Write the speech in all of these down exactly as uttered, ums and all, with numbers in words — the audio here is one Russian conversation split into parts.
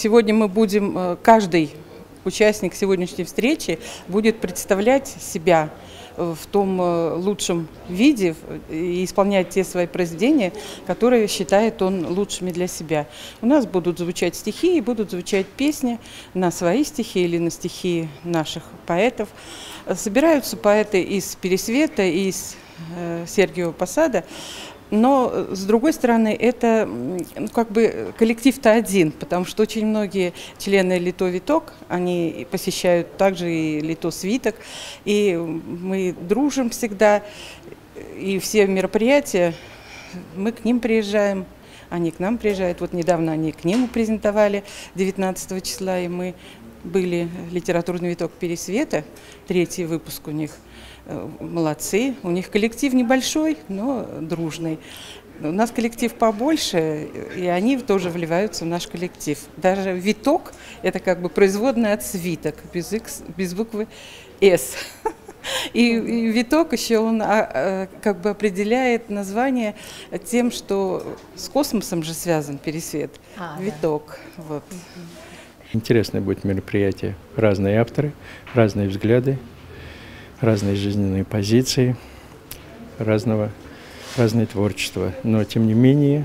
Сегодня мы будем, каждый участник сегодняшней встречи будет представлять себя в том лучшем виде и исполнять те свои произведения, которые считает он лучшими для себя. У нас будут звучать стихи и будут звучать песни на свои стихи или на стихи наших поэтов. Собираются поэты из Пересвета и из э, Сергиева Посада. Но, с другой стороны, это ну, как бы коллектив-то один, потому что очень многие члены Лито Виток, они посещают также и Лито Свиток, и мы дружим всегда, и все мероприятия, мы к ним приезжаем, они к нам приезжают. Вот недавно они к ним презентовали девятнадцатого числа, и мы были литературный виток Пересвета, третий выпуск у них. Молодцы, у них коллектив небольшой, но дружный. У нас коллектив побольше, и они тоже вливаются в наш коллектив. Даже виток – это как бы производная от свиток, без, X, без буквы «С». И, и виток еще он а, а, как бы определяет название тем, что с космосом же связан Пересвет. А, виток. Да. Вот. Интересное будет мероприятие. Разные авторы, разные взгляды, разные жизненные позиции, разного, разное творчество. Но, тем не менее,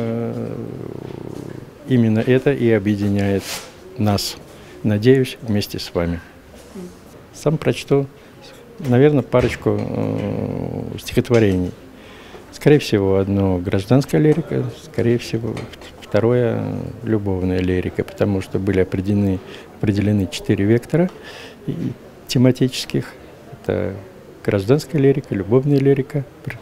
именно это и объединяет нас. Надеюсь, вместе с вами. Сам прочту, наверное, парочку стихотворений. Скорее всего, одно гражданская лирика, скорее всего, второе любовная лирика, потому что были определены, определены четыре вектора тематических. Это гражданская лирика, любовная лирика,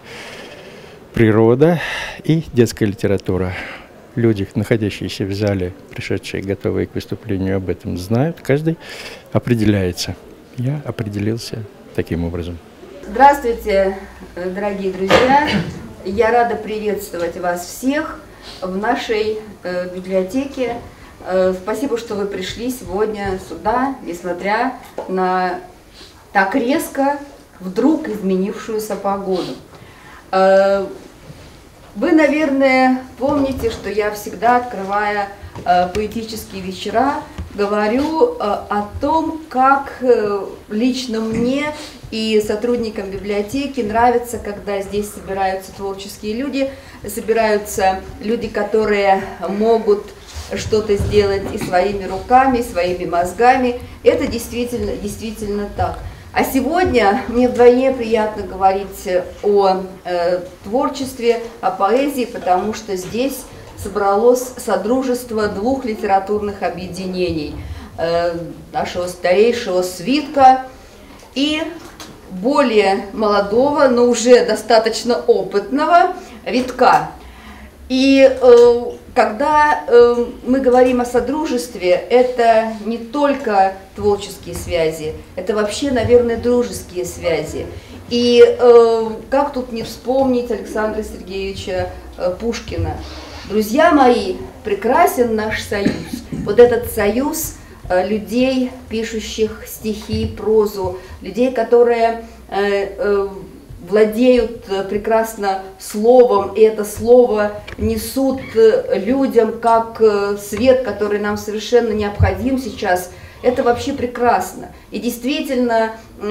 природа и детская литература. Люди, находящиеся в зале, пришедшие, готовые к выступлению, об этом знают. Каждый определяется. Я определился таким образом. Здравствуйте, дорогие друзья! Я рада приветствовать вас всех в нашей э, библиотеке. Э, спасибо, что вы пришли сегодня сюда, несмотря на так резко вдруг изменившуюся погоду. Э, вы, наверное, помните, что я всегда, открывая э, поэтические вечера, говорю э, о том, как э, лично мне и сотрудникам библиотеки нравится, когда здесь собираются творческие люди, собираются люди, которые могут что-то сделать и своими руками, и своими мозгами. Это действительно, действительно так. А сегодня мне вдвойне приятно говорить о э, творчестве, о поэзии, потому что здесь собралось содружество двух литературных объединений. Э, нашего старейшего свитка и более молодого, но уже достаточно опытного витка. И э, когда э, мы говорим о содружестве, это не только творческие связи, это вообще, наверное, дружеские связи. И э, как тут не вспомнить Александра Сергеевича э, Пушкина? Друзья мои, прекрасен наш союз. Вот этот союз э, людей, пишущих стихи, прозу, людей, которые э, э, владеют прекрасно словом, и это слово несут людям как свет, который нам совершенно необходим сейчас. Это вообще прекрасно. И действительно,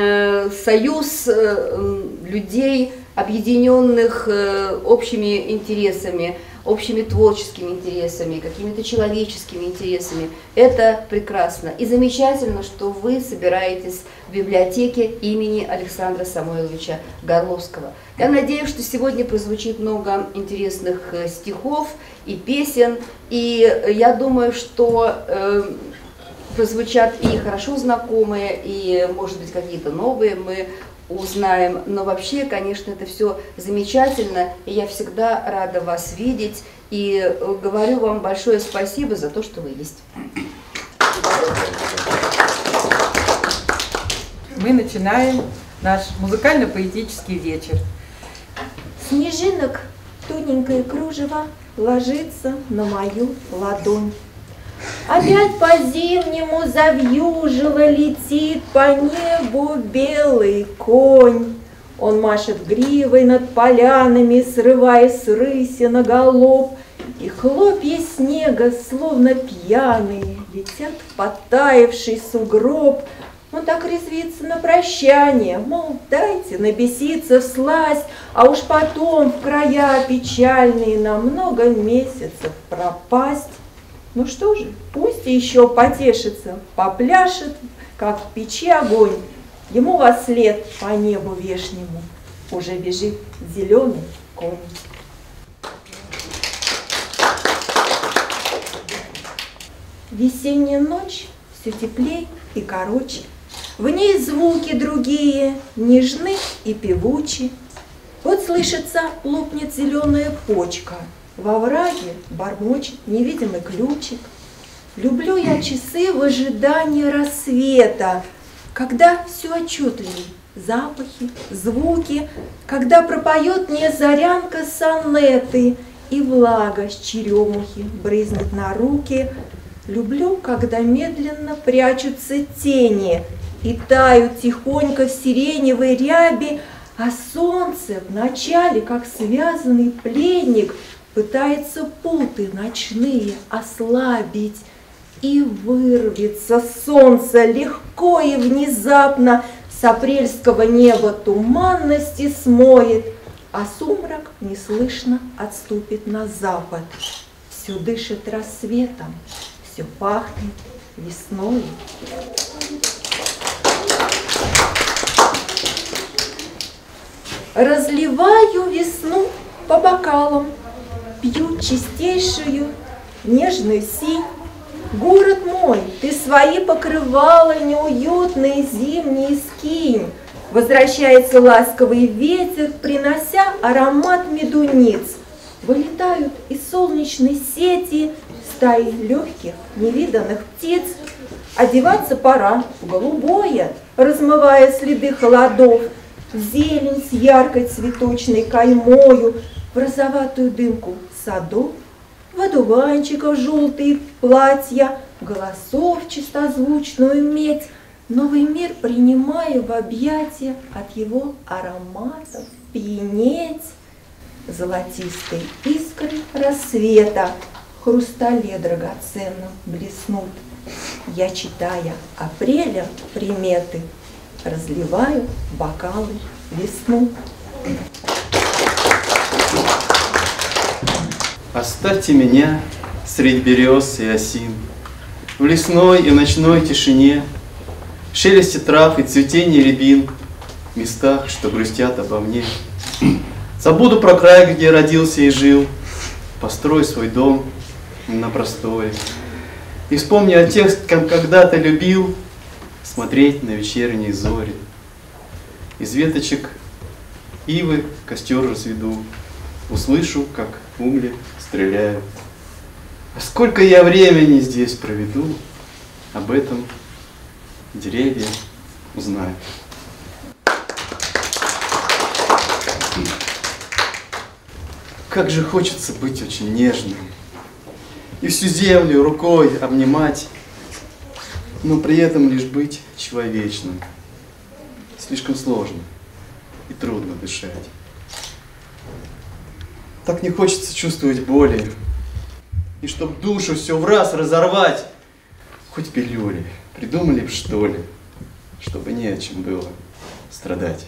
союз людей, объединенных общими интересами, общими творческими интересами, какими-то человеческими интересами. Это прекрасно. И замечательно, что вы собираетесь в библиотеке имени Александра Самойловича Горловского. Я надеюсь, что сегодня прозвучит много интересных стихов и песен. И я думаю, что э, прозвучат и хорошо знакомые, и, может быть, какие-то новые мы узнаем. Но вообще, конечно, это все замечательно, и я всегда рада вас видеть, и говорю вам большое спасибо за то, что вы есть. Мы начинаем наш музыкально-поэтический вечер. Снежинок тоненькое кружево ложится на мою ладонь. Опять по-зимнему завьюжило, летит по небу белый конь. Он машет гривой над полянами, срывая с рыси на галоп, И хлопья снега, словно пьяные, летят в подтаявший сугроб. Он так резвится на прощание, мол, дайте набеситься всласть, а уж потом в края печальные на много месяцев пропасть. Ну что же, пусть еще потешится, попляшет, как в печи огонь. Ему во след по небу вешнему уже бежит зеленый конь. Весенняя ночь все теплей и короче, в ней звуки другие, нежны и певучи. Вот слышится, лопнет зеленая почка, во враге бормочет невидимый ключик. Люблю я часы в ожидании рассвета, когда все отчетливее запахи, звуки, когда пропоет мне зарянка сонеты, и влага с черемухи брызнет на руки. Люблю, когда медленно прячутся тени и тают тихонько в сиреневой ряби, а солнце вначале, как связанный пленник, пытается путы ночные ослабить. И вырвется солнце легко и внезапно, с апрельского неба туманности смоет, а сумрак неслышно отступит на запад. Все дышит рассветом, все пахнет весной. Разливаю весну по бокалам, пью чистейшую нежную синь. Город мой, ты свои покрывала неуютные зимние скинь. Возвращается ласковый ветер, принося аромат медуниц. Вылетают из солнечной сети стаи легких невиданных птиц. Одеваться пора в голубое, размывая следы холодов, в зелень с яркой цветочной каймою, в розоватую дымку садов, в одуванчиков желтые платья, голосов чистозвучную медь. Новый мир принимаю в объятия, от его ароматов пьянеть. Золотистые искры рассвета в хрустале драгоценном блеснут. Я, читая апреля приметы, разливаю бокалы весну. Оставьте меня средь берез и осин, в лесной и ночной тишине, в шелесте трав и цветении рябин, в местах, что грустят обо мне. Забуду про край, где родился и жил, построю свой дом на просторе. И вспомни о тех, кем когда-то любил, смотреть на вечерние зори. Из веточек ивы костер разведу, услышу, как угли стреляют. А сколько я времени здесь проведу, об этом деревья узнают. Как же хочется быть очень нежным и всю землю рукой обнимать, но при этом лишь быть человечным. Слишком сложно и трудно дышать. Так не хочется чувствовать боли, и чтоб душу все в раз разорвать, хоть пилюли придумали б, что ли, чтобы не о чем было страдать.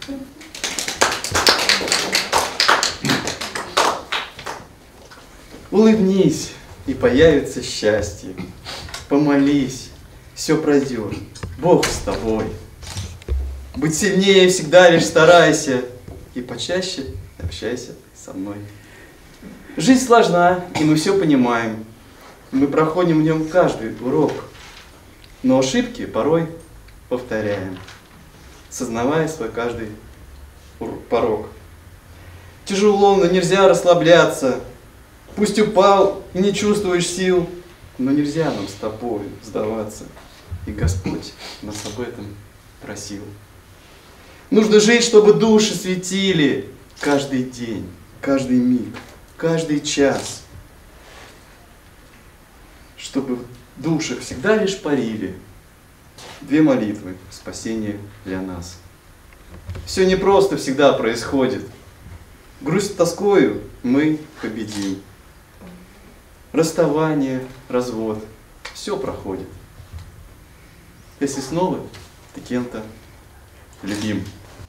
Улыбнись, и появится счастье. Помолись, все пройдет, Бог с тобой. Быть сильнее всегда лишь старайся, и почаще общайся со мной. Жизнь сложна, и мы все понимаем. Мы проходим в нем каждый урок, но ошибки порой повторяем, сознавая свой каждый порог. Тяжело, но нельзя расслабляться. Пусть упал и не чувствуешь сил, но нельзя нам с тобой сдаваться. И Господь нас об этом просил. Нужно жить, чтобы души светили каждый день, каждый миг, каждый час. Чтобы в душах всегда лишь парили две молитвы спасения для нас. Все непросто всегда происходит. Грусть тоскою мы победим. расставание, развод, все проходит. Если снова ты кем-то любим.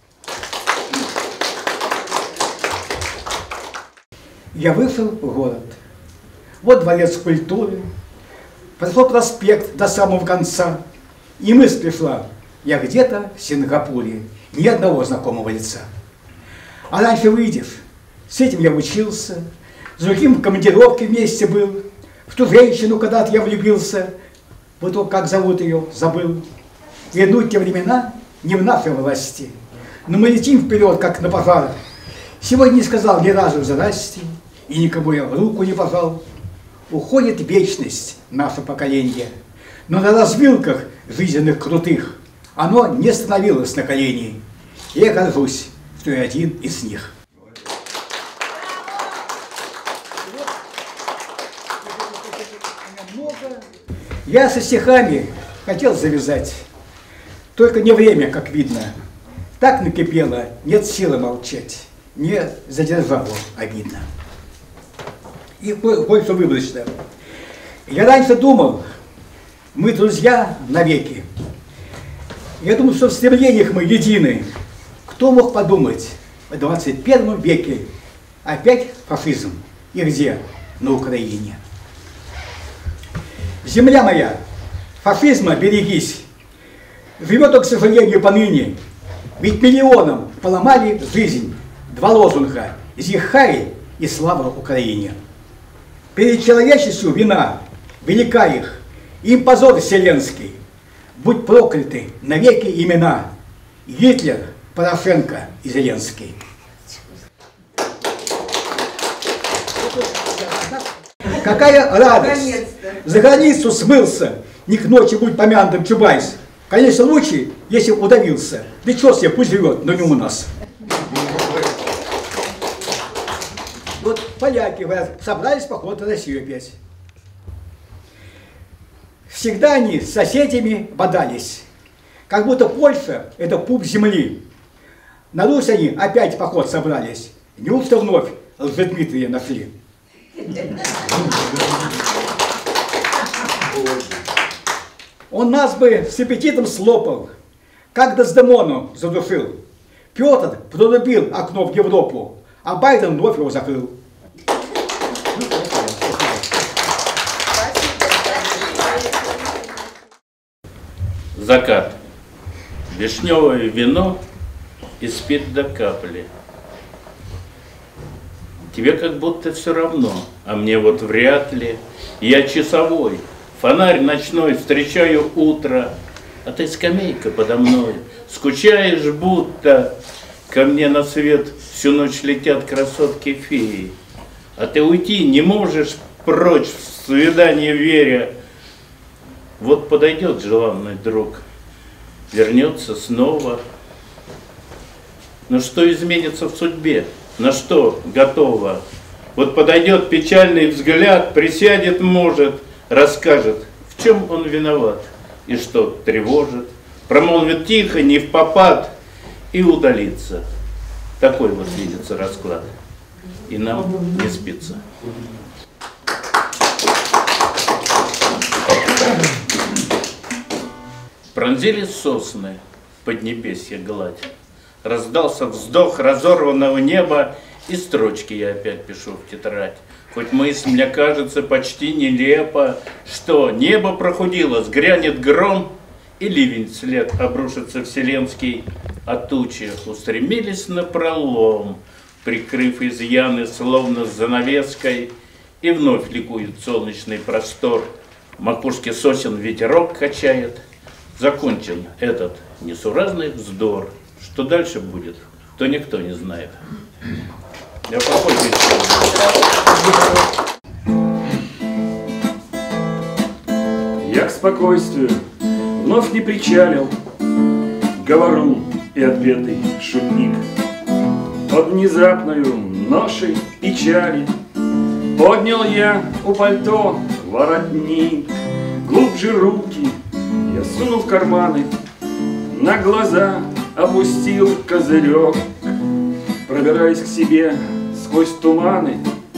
Я вышел в город. Вот дворец культуры. Прошел проспект до самого конца. И мысль пришла, я где-то в Сингапуре. Ни одного знакомого лица. А раньше выйдешь, с этим я учился, с другим в командировке вместе был, в ту женщину когда-то я влюбился, вот то, как зовут ее, забыл. Вернуть те времена не в нашей власти, но мы летим вперед, как на пожар. Сегодня не сказал ни разу «здрасте», и никому я руку не пожал. Уходит вечность наше поколение, но на развилках жизненных крутых оно не становилось на колени. И я горжусь, что я один из них. Я со стихами хотел завязать, только не время, как видно. Так накипело, нет силы молчать, не задержало обидно. И больше выборочно. Я раньше думал, мы друзья навеки. Я думал, что в стремлениях мы едины. Кто мог подумать в двадцать первом веке опять фашизм? И где? На Украине. Земля моя, фашизма берегись. Живет он, к сожалению, поныне. Ведь миллионам поломали жизнь. Два лозунга: «Зихай» и «Слава Украине». Перед человечеством вина, велика их, им позор вселенский. Будь прокляты навеки имена Гитлер, Порошенко и Зеленский. Какая радость! За границу смылся, не к ночи будь помянутым Чубайс. Конечно, лучше, если бы удавился. Да чё себе, пусть живет, но не у нас. Вот поляки собрались поход на Россию опять. Всегда они с соседями бодались, как будто Польша – это пуп земли. На Русь они опять поход собрались. Неужто вновь Лжедмитрия нашли? Он нас бы с аппетитом слопал, как Дездемону задушил. Петр прорубил окно в Европу, а Байден вновь его закрыл. Закат. Вишневое вино и спит до капли. Тебе как будто все равно, а мне вот вряд ли. Я часовой, фонарь ночной, встречаю утро, а ты скамейка подо мной, скучаешь будто. Ко мне на свет всю ночь летят красотки-феи, а ты уйти не можешь прочь в свидание веря. Вот подойдет желанный друг, вернется снова. Но что изменится в судьбе? На что готово? Вот подойдет печальный взгляд, присядет, может, расскажет, в чем он виноват и что тревожит. Промолвит тихо, не впопад, и удалится. Такой вот видится расклад. И нам не спится. Пронзили сосны поднебесье гладь. Раздался вздох разорванного неба, и строчки я опять пишу в тетрадь. Хоть мысль мне кажется почти нелепо, что небо прохудилось, грянет гром, и ливень вслед обрушится вселенский, а тучи устремились напролом, прикрыв изъяны словно занавеской, и вновь ликует солнечный простор. Макушки сосен ветерок качает. Закончен этот несуразный вздор. Что дальше будет, то никто не знает. Я похож. Я к спокойствию вновь не причалил, говорун и отпетый шутник. Под внезапною ношей печали поднял я у пальто воротник. Глубже руки я сунул в карманы, на глаза опустил козырек. Пробираясь к себе сквозь туманы,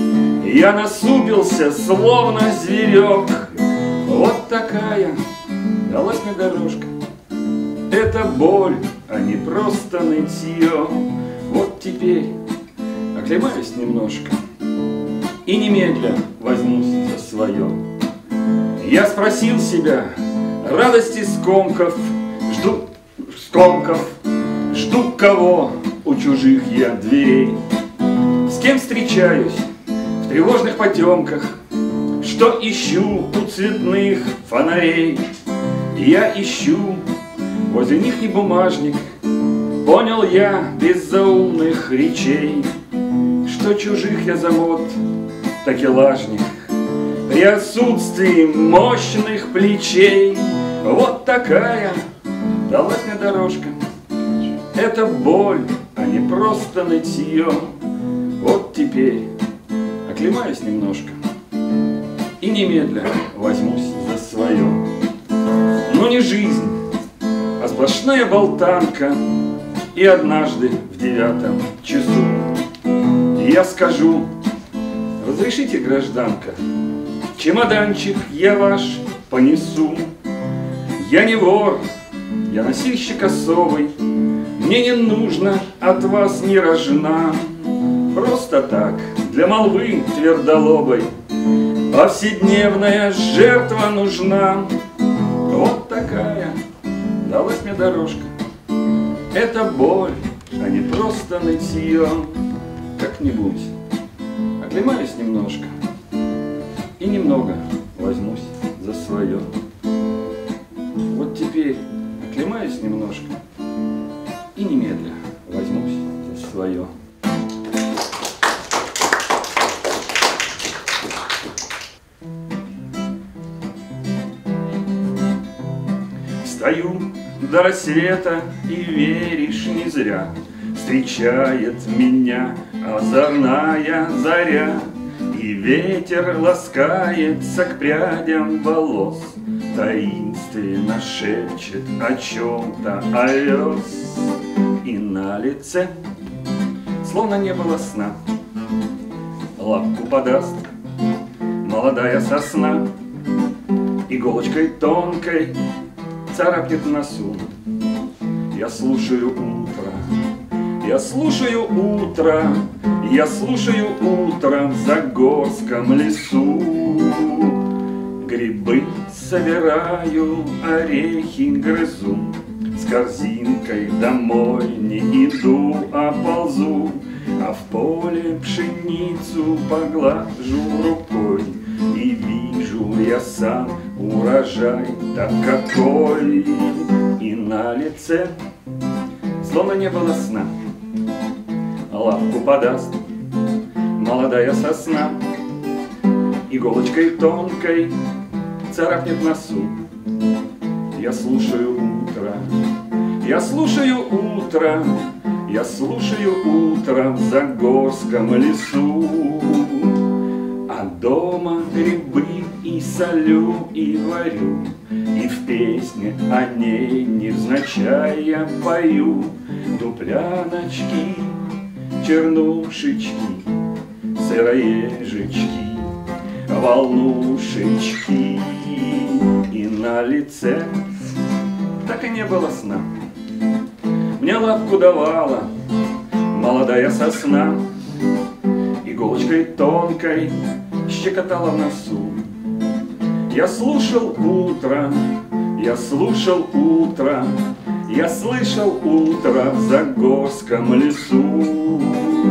Я насупился, словно зверек. Вот такая далась мне дорожка. Это боль, а не просто нытье. Вот теперь оклемаюсь немножко и немедля возьмусь за свое. Я спросил себя, радости скомков, жду скомков, жду кого у чужих я дверей. С кем встречаюсь в тревожных потемках, что ищу у цветных фонарей. Я ищу возле них не бумажник, понял я без заумных речей, что чужих я замот, так и лажник, при отсутствии мощных плечей. Вот такая далась мне дорожка. Это боль, а не просто нытье. Вот теперь оклемаюсь немножко и немедля возьмусь за свое. Но не жизнь, а сплошная болтанка. И однажды в девятом часу я скажу: разрешите, гражданка, чемоданчик я ваш понесу. Я не вор, я носильщик особый, мне не нужно от вас ни рожна. Просто так, для молвы твердолобой, повседневная жертва нужна. Вот такая далась мне дорожка. Это боль, а не просто нытье. Как-нибудь оклемаюсь немножко и немного возьмусь за свое. Вот теперь оклемаюсь немножко и немедля возьмусь за свое. Стою до рассвета и веришь не зря, встречает меня озорная заря, и ветер ласкается к прядям волос, таинственно шепчет о чем-то овес. И на лице, словно не было сна, лапку подаст молодая сосна, иголочкой тонкой царапнет в носу. Я слушаю утро, я слушаю утро, я слушаю утро в Загорском лесу. Грибы собираю, орехи грызу, с корзинкой домой не иду, а ползу, а в поле пшеницу поглажу рукой, и вижу я сам урожай-то какой. И на лице, словно не было сна, лапку подаст молодая сосна, иголочкой тонкой царапнет носу. Я слушаю утро, я слушаю утро, я слушаю утро в Загорском лесу. А дома грибы и солю, и варю, и в песне о ней невзначай я пою. Дупляночки, чернушечки, сыроежечки, волнушечки. И на лице так и не было сна. Мне лапку давала молодая сосна, иголочкой тонкой щекотала в носу. Я слушал утро, я слушал утро, я слышал утро в Загорском лесу.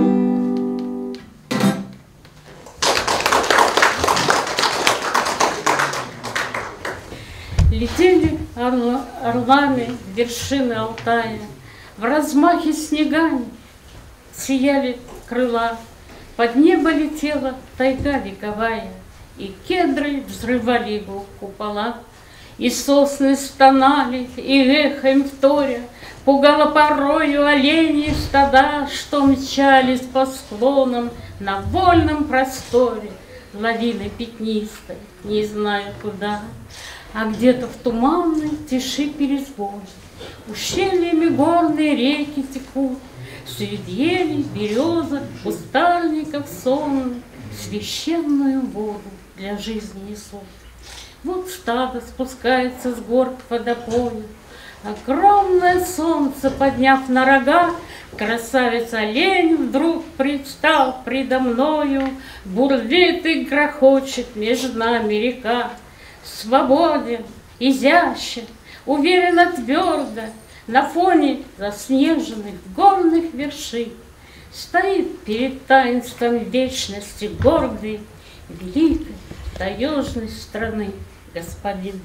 Летели орла, орлами вершины Алтая, в размахе снегами сияли крыла, под небо летела тайга вековая, и кедры взрывали его купола, и сосны стонали, и эхом вторя пугало порою оленьи стада, что мчались по склонам на вольном просторе лавины пятнистой, не зная куда. А где-то в туманной тиши перезвон ущельями горные реки текут, среди елей, березок, кустарников сонных священную воду для жизни несут. Вот стадо спускается с гор к водопою, огромное солнце подняв на рога, красавец-олень вдруг предстал предо мною, бурлит и грохочет между нами река. Свободен, изящен, уверенно, твердо, на фоне заснеженных горных вершин стоит перед таинством вечности гордой, великой, таежной страны господин.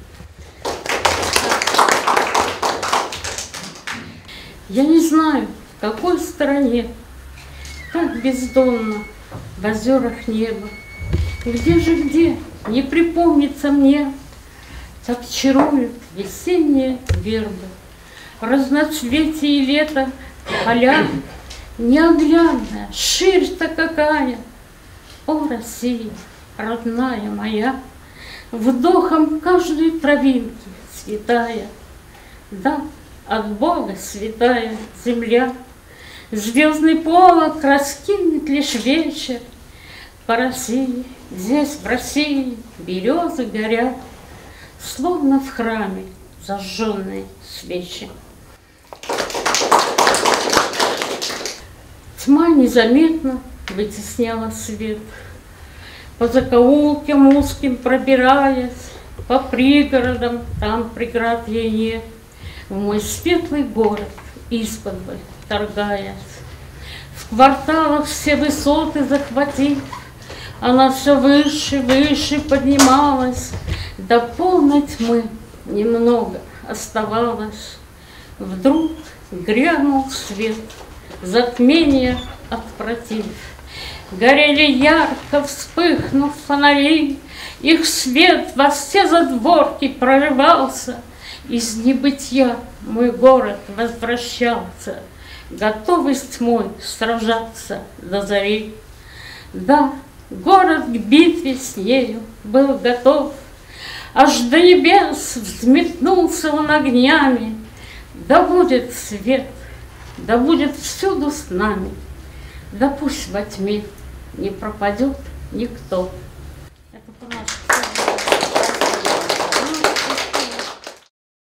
Я не знаю, в какой стороне, как бездонно в озерах небо, где же где, не припомнится мне, так чаруют весенние вербы, разноцветие лета поля, неоглядная, ширь-то какая, о, Россия, родная моя, вдохом каждой травинки святая, да, от Бога святая земля, звездный полог раскинет лишь вечер, по России, здесь, в России, березы горят, словно в храме зажженные свечи. Тьма незаметно вытесняла свет, по закоулкам узким пробираясь, по пригородам, там преград ей нет, в мой светлый город исподволь торгаясь. В кварталах все высоты захватив, она все выше, выше поднималась, до полной тьмы немного оставалось. Вдруг грянул свет, затмение отвратив. Горели ярко, вспыхнув фонари, их свет во все задворки прорывался. Из небытия мой город возвращался, готовый с тьмой сражаться до зари. Да, город к битве с нею был готов, аж до небес взметнулся он огнями. Да будет свет, да будет всюду с нами, да пусть во тьме не пропадет никто.